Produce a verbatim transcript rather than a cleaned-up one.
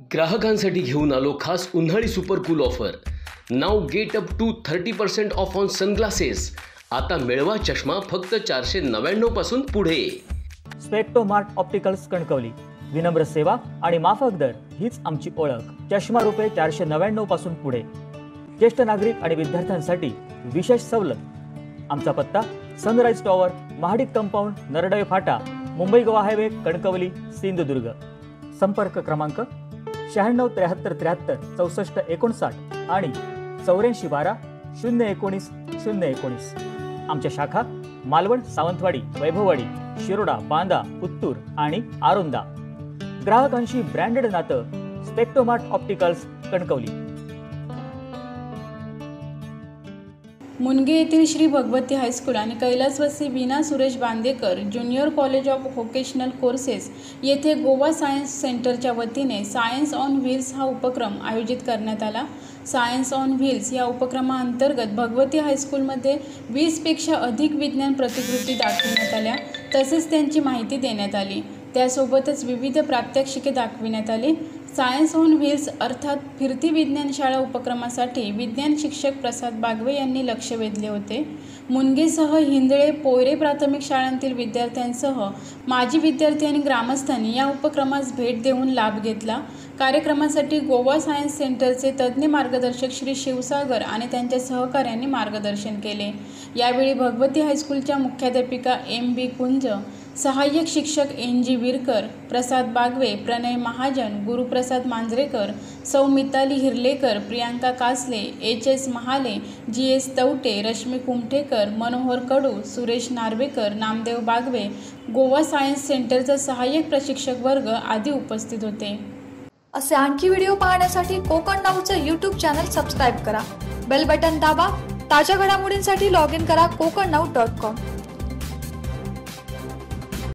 ग्राहकांसाठी घेऊन आलो खास उन्हाळी सुपर कूल ऑफर. नाव get up to thirty percent off on sunglasses. आता मिळवा चष्मा फक्त चारशे नव्याण्णव पासून पुढे. Specto Mart opticals Kankavli. विनम्र सेवा आणि माफक दर हीच आमची ओळख. चष्मा रुपये चारशे नव्याण्णव पासून पुढे. ज्येष्ठ नागरिक आणि विद्यार्थ्यांसाठी विशेष सवलत. आमचा पत्ता sunrise tower, Mahadik compound, Naradwe फाटा, मुंबई गोवा हायवे, कणकवली, सिंधुदुर्ग. संपर्क क्रमांक शहाण्णव त्र्याहत्तर त्र्याहत्तर चौसष्ट एकोणसाठ आणि चौऱ्याऐंशी बारा शून्य एकोणीस शून्य एकोणीस. आमच्या शाखा मालवण, सावंतवाडी, वैभववाडी, शिरोडा, बांदा, उत्तूर आणि आरोंदा. ग्राहकांशी ब्रँडेड नातं. Specto Mart opticals Kankavli. Munge येथील श्री भगवती हायस्कूल आणि कैलासवासी Veena Suresh Bandekar junior college of vocational courses येथे गोवा सायन्स सेंटरच्या वतीने सायन्स ऑन व्हील्स हा उपक्रम आयोजित करण्यात आला. सायन्स ऑन व्हील्स या उपक्रमाअंतर्गत भगवती हायस्कूलमध्ये वीसपेक्षा अधिक विज्ञान प्रतिकृती दाखविण्यात आल्या, तसेच त्यांची माहिती देण्यात आली. त्यासोबतच विविध प्रात्यक्षिके दाखविण्यात आली. सायन्स ऑन व्हील्स अर्थात फिरती विज्ञान शाळा उपक्रमासाठी विज्ञान शिक्षक प्रसाद बागवे यांनी लक्ष वेधले होते. मुनगेसह हिंदळे, पोयरे प्राथमिक शाळांतील विद्यार्थ्यांसह माजी विद्यार्थी आणि ग्रामस्थांनी या उपक्रमास भेट देऊन लाभ घेतला. कार्यक्रमासाठी गोवा सायन्स सेंटरचे तज्ज्ञ मार्गदर्शक श्री शिवसागर आणि त्यांच्या सहकाऱ्यांनी मार्गदर्शन केले. यावेळी भगवती हायस्कूलच्या मुख्याध्यापिका एम बी कुंज, सहाय्यक शिक्षक एन जी विरकर, प्रसाद बागवे, प्रणय महाजन, गुरुप्रसाद मांजरेकर, सौ Mitali Hirlekar, Priyanka Kasle, H S Mahale, G S Tawate, Rashmi Kumthekar, Manohar Kadu, Suresh Narvekar, Namdev Bagwe, Goa science सेंटरचा सहाय्यक प्रशिक्षक वर्ग आदी उपस्थित होते. असे आणखी व्हिडिओ पाहण्यासाठी कोकण नाऊचं यूट्यूब चॅनल सबस्क्राईब करा. बेल बटन दाबा. ताज्या घडामोडींसाठी लॉग इन करा कोकण नाऊ डॉट कॉम.